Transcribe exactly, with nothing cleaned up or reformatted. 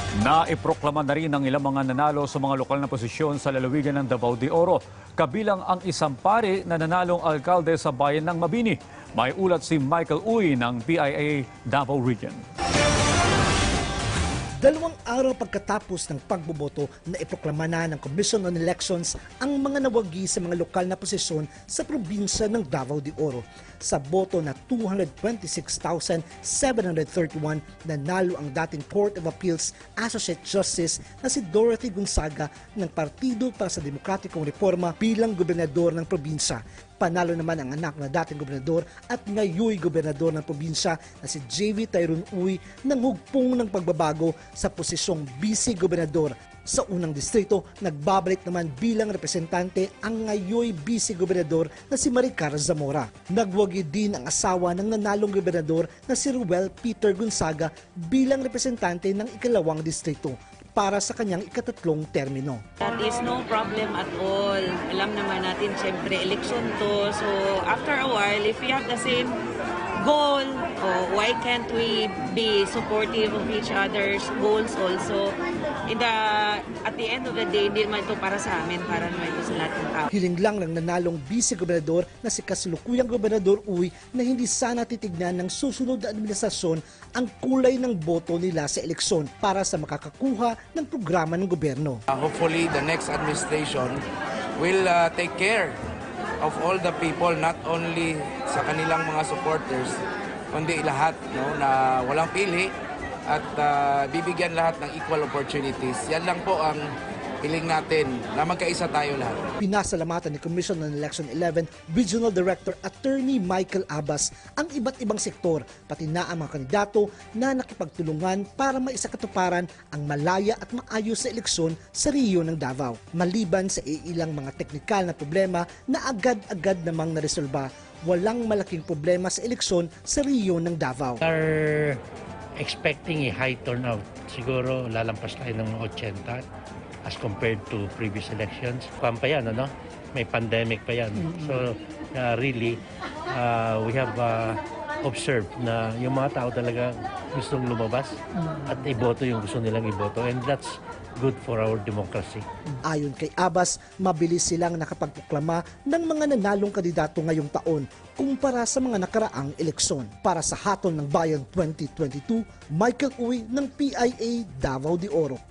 Naiproklama na rin ng ilang mga nanalo sa mga lokal na posisyon sa lalawigan ng Davao de Oro, kabilang ang isang pare na nanalong alkalde sa bayan ng Mabini. May ulat si Michael Uy ng P I A Davao Region. Dalawang araw pagkatapos ng pagboboto na iproklama na ng Commission on Elections ang mga nawagi sa mga lokal na posisyon sa probinsya ng Davao de Oro. Sa boto na two hundred twenty-six thousand seven hundred thirty-one, nanalo ang dating Court of Appeals Associate Justice na si Dorothy Gonzaga ng Partido para sa Demokratikong Reforma bilang gobernador ng probinsya. Panalo naman ang anak na dating gobernador at ngayoy gobernador ng probinsya na si J V Tyrone Uy ng hugpong ng pagbabago sa posisyong vice-gobernador. Sa unang distrito, nagbabalik naman bilang representante ang ngayoy vice-gobernador na si Maricar Zamora. Nagwagi din ang asawa ng nanalong gobernador na si Ruel Peter Gonzaga bilang representante ng ikalawang distrito para sa kanyang ikatatlong termino. That is no problem at all. Alam naman natin, siyempre, election to. So, after a while, if we have the same goal, oh, why can't we be supportive of each other's goals also? In the, at the end of the day, hindi naman ito para sa amin, para naman ito sa lahat ng tao. Hiling lang ng nanalong vice-gobernador na si kasalukuyang gobernador Uy na hindi sana titignan ng susunod na administrasyon ang kulay ng boto nila sa eleksyon para sa makakakuha ng programa ng gobyerno. Uh, hopefully, the next administration will uh, take care of all the people, not only sa kanilang mga supporters, kundi lahat, no, na walang pili at uh, bibigyan lahat ng equal opportunities. Yan lang po ang piling natin, na magkaisa tayo lahat. Pinasalamatan ni Commission on Election eleven Regional Director Attorney Michael Abbas ang iba't ibang sektor, pati na ang mga kandidato na nakipagtulungan para maisakatuparan ang malaya at maayos na eleksyon sa Rio ng Davao. Maliban sa ilang mga teknikal na problema na agad-agad namang naresolba, walang malaking problema sa eleksyon sa Rio ng Davao. Are expecting a high turnout. Siguro lalampas tayo ng eighty as compared to previous elections. Kwan pa yan, ano? May pandemic pa yan. Mm-hmm. So, uh, really, uh, we have uh, observed na yung mga tao talaga gustong lumabas mm-hmm. at iboto yung gusto nilang iboto. And that's good for our democracy. Ayon kay Abbas, mabilis silang nakapagproklama ng mga nanalong kandidato ngayong taon kumpara sa mga nakaraang eleksyon. Para sa Hatol ng Bayan twenty twenty-two, Michael Uy ng P I A Davao de Oro.